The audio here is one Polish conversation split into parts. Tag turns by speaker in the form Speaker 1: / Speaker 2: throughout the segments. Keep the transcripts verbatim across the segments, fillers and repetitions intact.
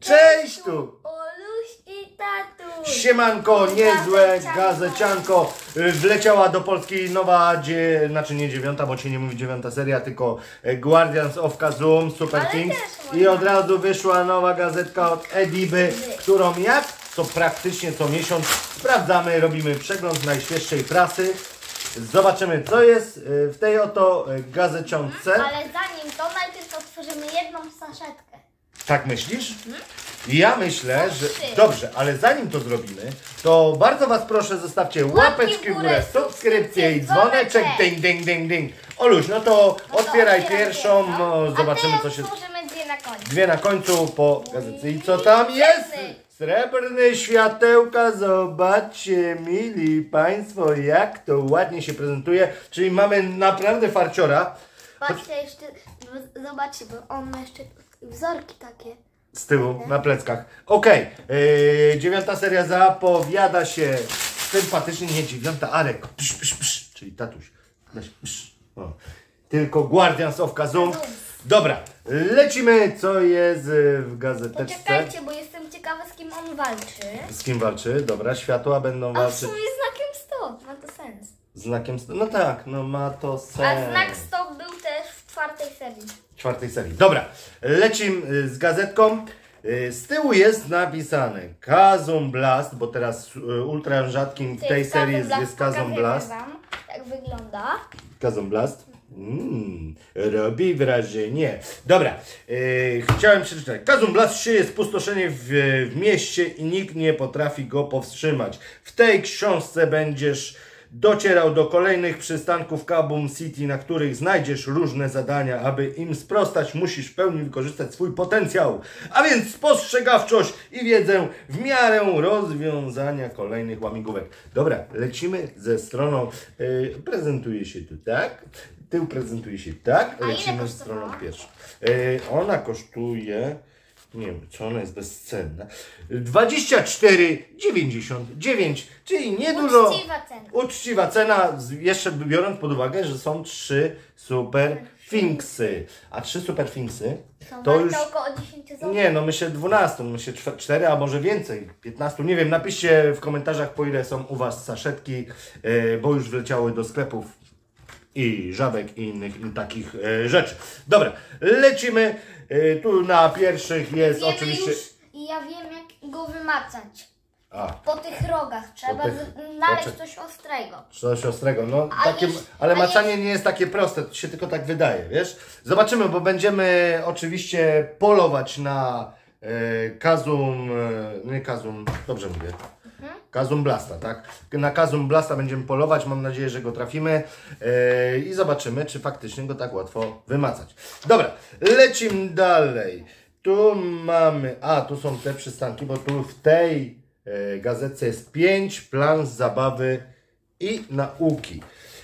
Speaker 1: Cześć tu!
Speaker 2: Oluś i tatuś!
Speaker 1: Siemanko, niezłe gazecianko. Wleciała do Polski nowa, dzie... znaczy nie dziewiąta, bo się nie mówi dziewiąta seria, tylko Guardians of Kazum, Super
Speaker 2: Ale
Speaker 1: Things.
Speaker 2: też
Speaker 1: I od razu wyszła nowa gazetka od Ediby, którą jak co praktycznie co miesiąc sprawdzamy, robimy przegląd najświeższej prasy. Zobaczymy, co jest w tej oto gazeciątce.
Speaker 2: Ale zanim to, najpierw otworzymy jedną saszetkę.
Speaker 1: Tak myślisz? Ja myślę, że... Dobrze, ale zanim to zrobimy, to bardzo was proszę, zostawcie łapeczki w górę, subskrypcję i dzwoneczek, ding, ding, ding, ding. Oluś, no to
Speaker 2: No to
Speaker 1: otwieraj
Speaker 2: otwieram
Speaker 1: pierwszą,
Speaker 2: pierwszą.
Speaker 1: no, zobaczymy
Speaker 2: A
Speaker 1: co się...
Speaker 2: otworzymy dwie na końcu.
Speaker 1: Dwie na końcu po gazecie. I co tam jest? Srebrne światełka, zobaczcie, mili państwo, jak to ładnie się prezentuje. Czyli mamy naprawdę farciora.
Speaker 2: Patrzcie jeszcze, zobaczcie, bo on ma jeszcze wzorki takie.
Speaker 1: Z tyłu, na pleckach. Okej, okay. yy, dziewiąta seria zapowiada się sympatycznie, nie dziewiąta, Arek, psz, psz, psz, czyli tatuś. Psz, o. Tylko Guardians of Kazum. Dobra, lecimy, co jest w gazeteczce.
Speaker 2: Poczekajcie, bo jestem ciekawa, z kim on walczy.
Speaker 1: Z kim walczy? Dobra, światła będą
Speaker 2: A w
Speaker 1: walczyć.
Speaker 2: sumie znakiem stop, ma to sens.
Speaker 1: Znakiem stop, no tak, no ma to sens.
Speaker 2: A znak stop był też w czwartej serii.
Speaker 1: Czwartej serii. Dobra, lecimy z gazetką. Z tyłu jest napisane Kazum Blast, bo teraz ultra rzadkim w tej serii jest, jest Kazum Blast.
Speaker 2: Wam, jak wygląda.
Speaker 1: Kazum Blast. Mm, robi wrażenie. Dobra, yy, chciałem przeczytać. Kazum Blast sieje spustoszenie w, w mieście i nikt nie potrafi go powstrzymać. W tej książce będziesz docierał do kolejnych przystanków Kabum City, na których znajdziesz różne zadania. Aby im sprostać, musisz w pełni wykorzystać swój potencjał. A więc spostrzegawczość i wiedzę w miarę rozwiązania kolejnych łamigłówek. Dobra, lecimy ze stroną. Yy, prezentuje się tu tak. Tył prezentuje się tak.
Speaker 2: A
Speaker 1: Lecimy
Speaker 2: ile
Speaker 1: z stroną
Speaker 2: kosztowała?
Speaker 1: pierwszą. Yy, ona kosztuje... Nie wiem, czy ona jest bezcenna. dwadzieścia cztery dziewięćdziesiąt dziewięć, czyli niedużo.
Speaker 2: Uczciwa cena.
Speaker 1: Uczciwa cena, z- jeszcze biorąc pod uwagę, że są trzy super finksy. A trzy super finksy
Speaker 2: Są
Speaker 1: to
Speaker 2: warte
Speaker 1: już.
Speaker 2: około dziesięć złotych.
Speaker 1: Nie, no myślę dwanaście, myślę cztery, a może więcej, piętnaście, nie wiem, napiszcie w komentarzach, po ile są u was saszetki, e, bo już wleciały do sklepów i żabek i innych i takich e, rzeczy. Dobra, lecimy. E, tu na pierwszych jest
Speaker 2: Wiemy
Speaker 1: oczywiście...
Speaker 2: już i ja wiem, jak go wymacać.
Speaker 1: A,
Speaker 2: Po tych rogach trzeba
Speaker 1: tych-
Speaker 2: z- znaleźć
Speaker 1: poczek-
Speaker 2: coś ostrego.
Speaker 1: coś ostrego. No,
Speaker 2: A
Speaker 1: takie,
Speaker 2: jeśli-
Speaker 1: ale
Speaker 2: a
Speaker 1: maczanie
Speaker 2: jeśli-
Speaker 1: nie jest takie proste, to się tylko tak wydaje, wiesz? Zobaczymy, bo będziemy oczywiście polować na e, Kazum, e, nie Kazum, dobrze mówię, Kazum Blasta, tak? Na Kazum Blasta będziemy polować, mam nadzieję, że go trafimy e, i zobaczymy, czy faktycznie go tak łatwo wymacać. Dobra, lecimy dalej. Tu mamy, a tu są te przystanki, bo tu w tej e, gazetce jest pięć plan zabawy i nauki.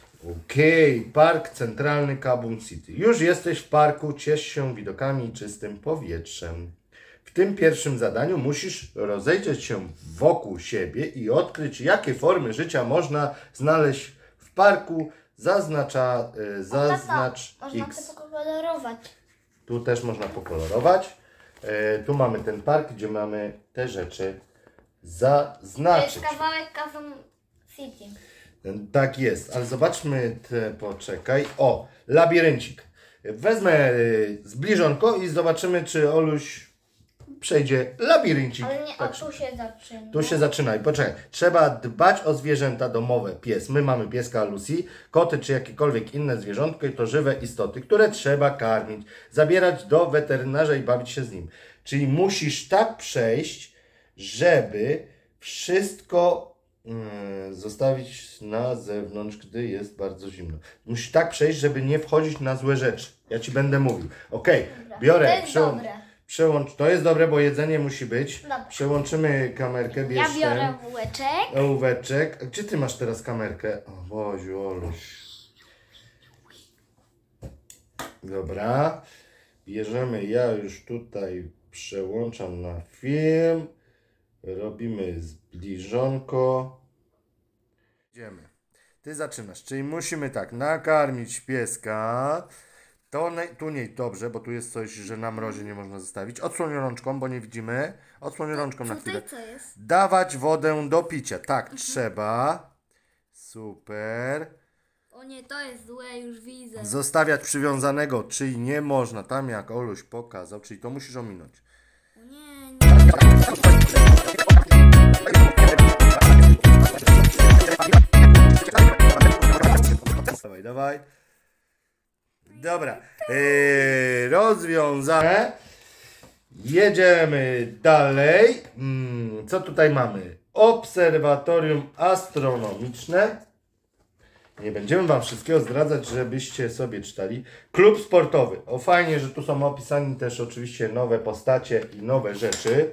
Speaker 1: Okej, okay. Park Centralny Kabum City. Już jesteś w parku, ciesz się widokami i czystym powietrzem. W tym pierwszym zadaniu musisz rozejrzeć się wokół siebie i odkryć, jakie formy życia można znaleźć w parku. Zaznacza, y, zaznacz
Speaker 2: Można
Speaker 1: X.
Speaker 2: to pokolorować.
Speaker 1: Tu też można pokolorować. Y, tu mamy ten park, gdzie mamy te rzeczy
Speaker 2: To
Speaker 1: zaznaczyć.
Speaker 2: jest kawałek Kazum City.
Speaker 1: Tak jest, ale zobaczmy, te, poczekaj. O, labiryncik. Wezmę y, zbliżonko i zobaczymy, czy Oluś przejdzie labiryncik.
Speaker 2: Ale nie, o
Speaker 1: Tak,
Speaker 2: tu się zaczyna.
Speaker 1: tu się zaczyna i poczekaj. Trzeba dbać o zwierzęta domowe. Pies. My mamy pieska Lucy, koty czy jakiekolwiek inne zwierzątko i to żywe istoty, które trzeba karmić, zabierać do weterynarza i bawić się z nim. Czyli musisz tak przejść, żeby wszystko mm, zostawić na zewnątrz, gdy jest bardzo zimno. Musisz tak przejść, żeby nie wchodzić na złe rzeczy. Ja ci będę mówił. Okej,
Speaker 2: Dobra.
Speaker 1: biorę.
Speaker 2: To jest
Speaker 1: przełą-
Speaker 2: dobre.
Speaker 1: Przełącz, to jest dobre, bo jedzenie musi być.
Speaker 2: Dobra.
Speaker 1: Przełączymy kamerkę, bierz
Speaker 2: Ja biorę
Speaker 1: ten
Speaker 2: wółeczek.
Speaker 1: ołóweczek. A gdzie ty masz teraz kamerkę? O Boziu, Oluś. Dobra. Bierzemy, ja już tutaj przełączam na film. Robimy zbliżonko. Idziemy. Ty zaczynasz, czyli musimy tak, nakarmić pieska. To nie, tu nie, dobrze, bo tu jest coś, że na mrozie nie można zostawić. Odsłoń rączką, bo nie widzimy. Odsłoń rączką na chwilę.
Speaker 2: Tutaj co jest?
Speaker 1: Dawać wodę do picia. Tak, mhm. trzeba. Super.
Speaker 2: O nie, to jest złe, już widzę.
Speaker 1: Zostawiać przywiązanego, czyli nie można. Tam jak Oluś pokazał, czyli to musisz ominąć.
Speaker 2: O nie, nie.
Speaker 1: Dawaj, dawaj. Dobra. Yy, rozwiązane. Jedziemy dalej. Hmm, co tutaj mamy? Obserwatorium astronomiczne. Nie będziemy wam wszystkiego zdradzać, żebyście sobie czytali. Klub sportowy. O, fajnie, że tu są opisani też oczywiście nowe postacie i nowe rzeczy.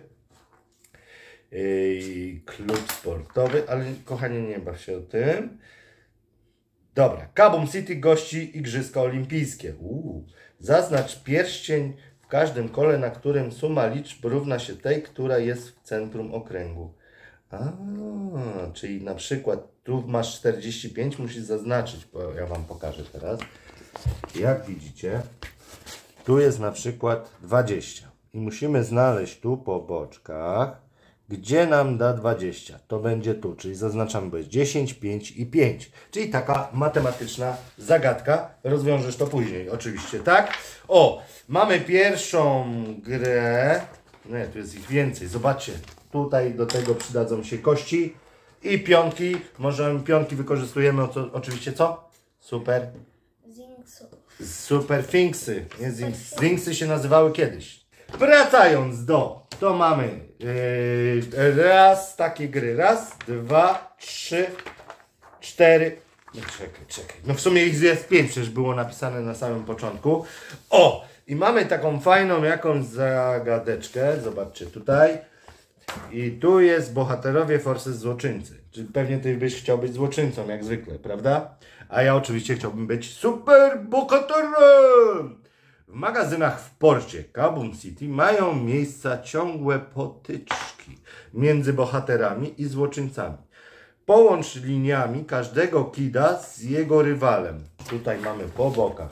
Speaker 1: Yy, klub sportowy, ale kochanie, nie baw się o tym. Dobra, Kabum City gości Igrzyska Olimpijskie. Uuu. Zaznacz pierścień w każdym kole, na którym suma liczb równa się tej, która jest w centrum okręgu. A, czyli na przykład tu masz czterdzieści pięć, musisz zaznaczyć, bo ja wam pokażę teraz. Jak widzicie, tu jest na przykład dwadzieścia i musimy znaleźć tu po boczkach, gdzie nam da dwadzieścia. To będzie tu, czyli zaznaczamy, bo jest dziesięć, pięć i pięć. Czyli taka matematyczna zagadka. Rozwiążesz to później, oczywiście, tak? O, mamy pierwszą grę. Nie, tu jest ich więcej. Zobaczcie, tutaj do tego przydadzą się kości i pionki. Możemy, pionki wykorzystujemy, o co, oczywiście co? Super.
Speaker 2: Zinksów.
Speaker 1: Super Finksy. Nie, Zinks, Zinksy się nazywały kiedyś. Wracając do, to mamy yy, raz takie gry. Raz, dwa, trzy, cztery. No czekaj, czekaj. No w sumie ich jest pięć, przecież było napisane na samym początku. O! I mamy taką fajną jakąś zagadeczkę. Zobaczcie tutaj. I tu jest bohaterowie Forces złoczyńcy. Czyli pewnie ty byś chciał być złoczyńcą, jak zwykle, prawda? A ja oczywiście chciałbym być super bohaterem! W magazynach w porcie Kabum City mają miejsca ciągłe potyczki między bohaterami i złoczyńcami. Połącz liniami każdego kida z jego rywalem. Tutaj mamy po bokach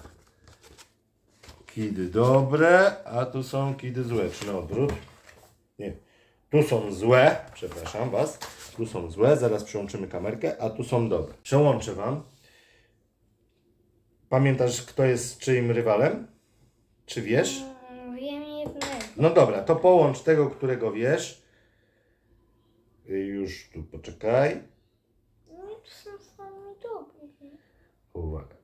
Speaker 1: kidy dobre, a tu są kidy złe. Czy na odwrót? Nie. Tu są złe, przepraszam was. Tu są złe, zaraz przełączymy kamerkę, a tu są dobre. Przełączę wam. Pamiętasz, kto jest czyim rywalem? Czy wiesz?
Speaker 2: Wiem jednego.
Speaker 1: No dobra, to połącz tego, którego wiesz. Już tu poczekaj.
Speaker 2: No to są sami dobrzy.
Speaker 1: Uwaga.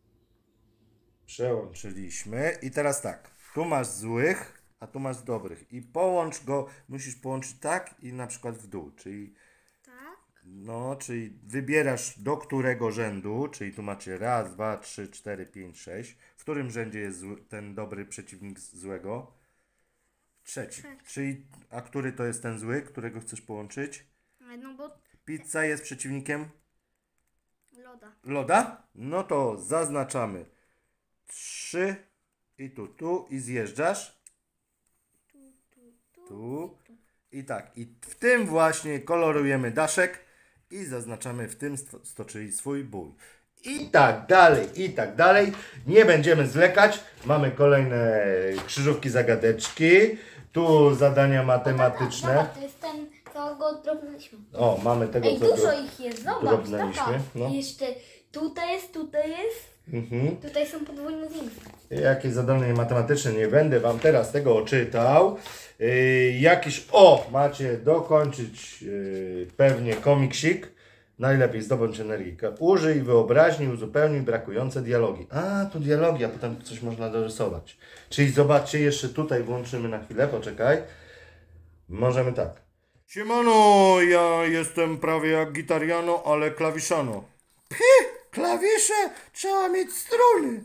Speaker 1: Przełączyliśmy i teraz tak. Tu masz złych, a tu masz dobrych. I połącz go, musisz połączyć tak i na przykład w dół. Czyli,
Speaker 2: Tak?
Speaker 1: no, czyli wybierasz do którego rzędu, czyli tu macie raz, dwa, trzy, cztery, pięć, sześć. W którym rzędzie jest zły, ten dobry przeciwnik z złego? Trzeci.
Speaker 2: Trzeci.
Speaker 1: Czyli, a który to jest ten zły, którego chcesz połączyć?
Speaker 2: No bo
Speaker 1: Pizza jest przeciwnikiem
Speaker 2: loda.
Speaker 1: loda? No to zaznaczamy trzy i tu, tu i zjeżdżasz.
Speaker 2: Tu, tu, tu.
Speaker 1: Tu. I tak. I w tym właśnie kolorujemy daszek i zaznaczamy w tym sto, stoczyli swój bój. I tak dalej, i tak dalej. Nie będziemy zwlekać. Mamy kolejne krzyżówki, zagadeczki. Tu zadania matematyczne.
Speaker 2: Zobacz, to jest ten, co go drobnęliśmy.
Speaker 1: O, mamy tego,
Speaker 2: Ej,
Speaker 1: co
Speaker 2: dużo
Speaker 1: dro-
Speaker 2: ich jest, zobacz,
Speaker 1: drobnęliśmy,
Speaker 2: tata.
Speaker 1: no.
Speaker 2: Jeszcze tutaj jest, tutaj jest,
Speaker 1: Mhm.
Speaker 2: tutaj są podwójne zinksy.
Speaker 1: Jakieś zadanie matematyczne, nie będę wam teraz tego czytał. Yy, jakiś, o, macie dokończyć yy, pewnie komiksik. Najlepiej zdobądź energię. Użyj wyobraźni, uzupełnij brakujące dialogi. A, tu dialogi, a potem coś można dorysować. Czyli zobaczcie, jeszcze tutaj włączymy na chwilę, poczekaj. Możemy tak. Siemano, ja jestem prawie jak gitariano, ale klawiszano. Pchi, klawisze, trzeba mieć struny.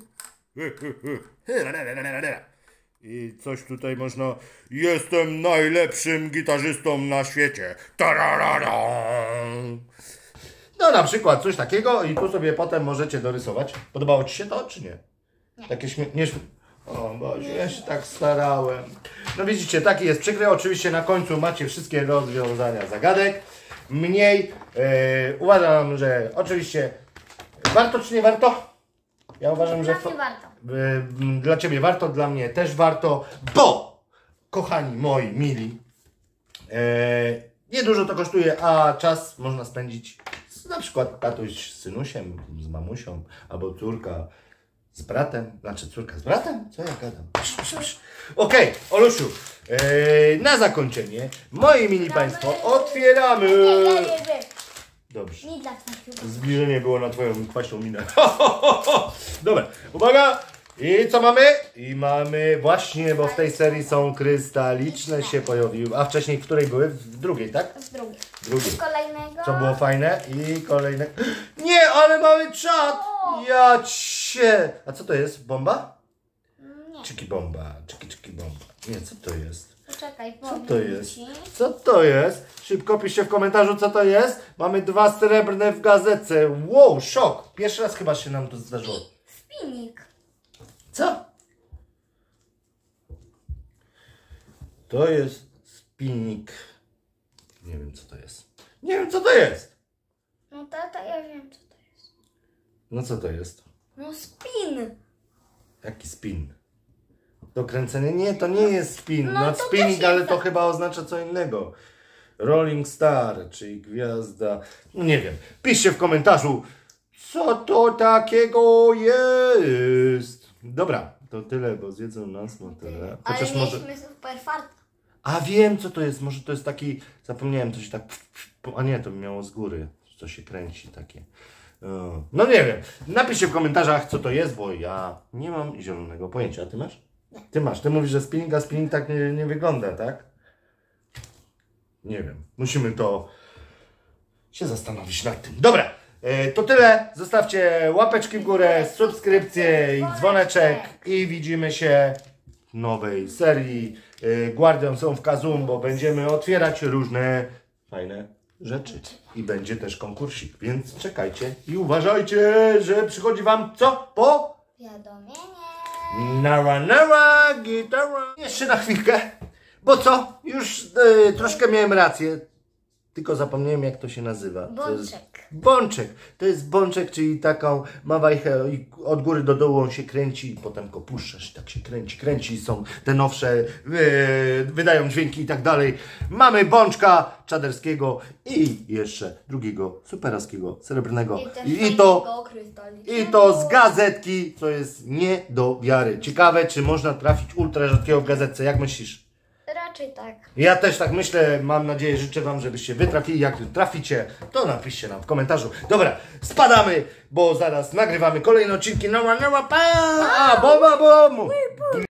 Speaker 1: I coś tutaj można... Jestem najlepszym gitarzystą na świecie. No na przykład coś takiego i tu sobie potem możecie dorysować. Podobało ci się to, czy nie?
Speaker 2: Nie.
Speaker 1: Takie śmie... Nie śmie... O Boże, ja się tak starałem. No widzicie, taki jest przykry. Oczywiście na końcu macie wszystkie rozwiązania zagadek. Mniej. Yy, uważam, że oczywiście warto czy nie warto? Ja uważam, że
Speaker 2: Dla
Speaker 1: to,
Speaker 2: mnie warto.
Speaker 1: y, dla Ciebie warto, dla mnie też warto, bo, kochani moi, mili, e, niedużo to kosztuje, a czas można spędzić z, na przykład tatuś z synusiem, z mamusią, albo córka z bratem, znaczy córka z bratem? Co ja gadam? Okej, okay, Olusiu, e, na zakończenie, moi mili Państwo, otwieramy...
Speaker 2: Nie, nie, nie, nie.
Speaker 1: Dobrze.
Speaker 2: Nie dla tatusia.
Speaker 1: Zbliżenie było na Twoją kwaśną minę. Dobra, uwaga! I co mamy? I mamy właśnie, bo w tej serii są krystaliczne się pojawiły. A wcześniej w której były? W drugiej, tak?
Speaker 2: W drugiej.
Speaker 1: Drugiej.
Speaker 2: Kolejnego.
Speaker 1: Co było fajne? I kolejne. Nie, ale mamy czat! Ja cię! A co to jest? Bomba?
Speaker 2: Nie.
Speaker 1: Czyki bomba, czyki czyki bomba. Nie, co to jest?
Speaker 2: Poczekaj,
Speaker 1: Co
Speaker 2: powiem
Speaker 1: to jest?
Speaker 2: ci.
Speaker 1: Co to jest? Szybko piszcie w komentarzu, co to jest. Mamy dwa srebrne w gazetce. Wow, szok! Pierwszy raz chyba się nam to zdarzyło.
Speaker 2: Spinnik.
Speaker 1: Co? To jest spinnik. Nie wiem, co to jest. Nie wiem, co to jest.
Speaker 2: No tata, ja wiem co to jest.
Speaker 1: No co to jest?
Speaker 2: No spin.
Speaker 1: Jaki spin? Do kręcenia? Nie, to nie jest spin.
Speaker 2: No
Speaker 1: No,
Speaker 2: to
Speaker 1: spinning,
Speaker 2: też
Speaker 1: ale
Speaker 2: jest
Speaker 1: to
Speaker 2: tak.
Speaker 1: chyba oznacza co innego. Rolling Star, czyli gwiazda. No nie wiem. Piszcie w komentarzu, co to takiego jest. Dobra, to tyle, bo zjedzą nas motyle. Chociaż
Speaker 2: Ale
Speaker 1: może...
Speaker 2: mieliśmy super farta.
Speaker 1: A wiem, co to jest. Może to jest taki... Zapomniałem, to się tak... A nie, to miało z góry. Co się kręci takie. O. No nie wiem. Napiszcie w komentarzach, co to jest, bo ja nie mam zielonego pojęcia. A ty masz? Ty masz. Ty mówisz, że spinning, a spinning tak nie, nie wygląda, tak? Nie wiem. Musimy to się zastanowić nad tym. Dobra. e, To tyle. Zostawcie łapeczki w górę, subskrypcję i dzwoneczek. I widzimy się w nowej serii e, Guardians of Kazum, bo będziemy otwierać różne fajne rzeczy. I będzie też konkursik, więc czekajcie i uważajcie, że przychodzi wam co? Po?
Speaker 2: Wiadomienie.
Speaker 1: Nara, nara, gitara. Jeszcze na chwilkę, bo co? Już e, troszkę miałem rację, tylko zapomniałem, jak to się nazywa. To jest
Speaker 2: Bączek.
Speaker 1: bączek. To jest bączek, czyli taką ma wajchę i od góry do dołu on się kręci i potem go puszczasz i tak się kręci, kręci. Są te nowsze, e, wydają dźwięki i tak dalej. Mamy bączka czaderskiego i jeszcze drugiego superaskiego, srebrnego.
Speaker 2: I, też
Speaker 1: I, i to...
Speaker 2: fajnego krystalicznego.
Speaker 1: I to z gazetki, co jest nie do wiary. Ciekawe, czy można trafić ultra rzadkiego w gazetce. Jak myślisz?
Speaker 2: Raczej tak.
Speaker 1: Ja też tak myślę, mam nadzieję, życzę wam, żebyście wy trafili. Jak traficie, to napiszcie nam w komentarzu. Dobra, spadamy, bo zaraz nagrywamy kolejne odcinki. No, no, no, pa! A, bo, bo, bo.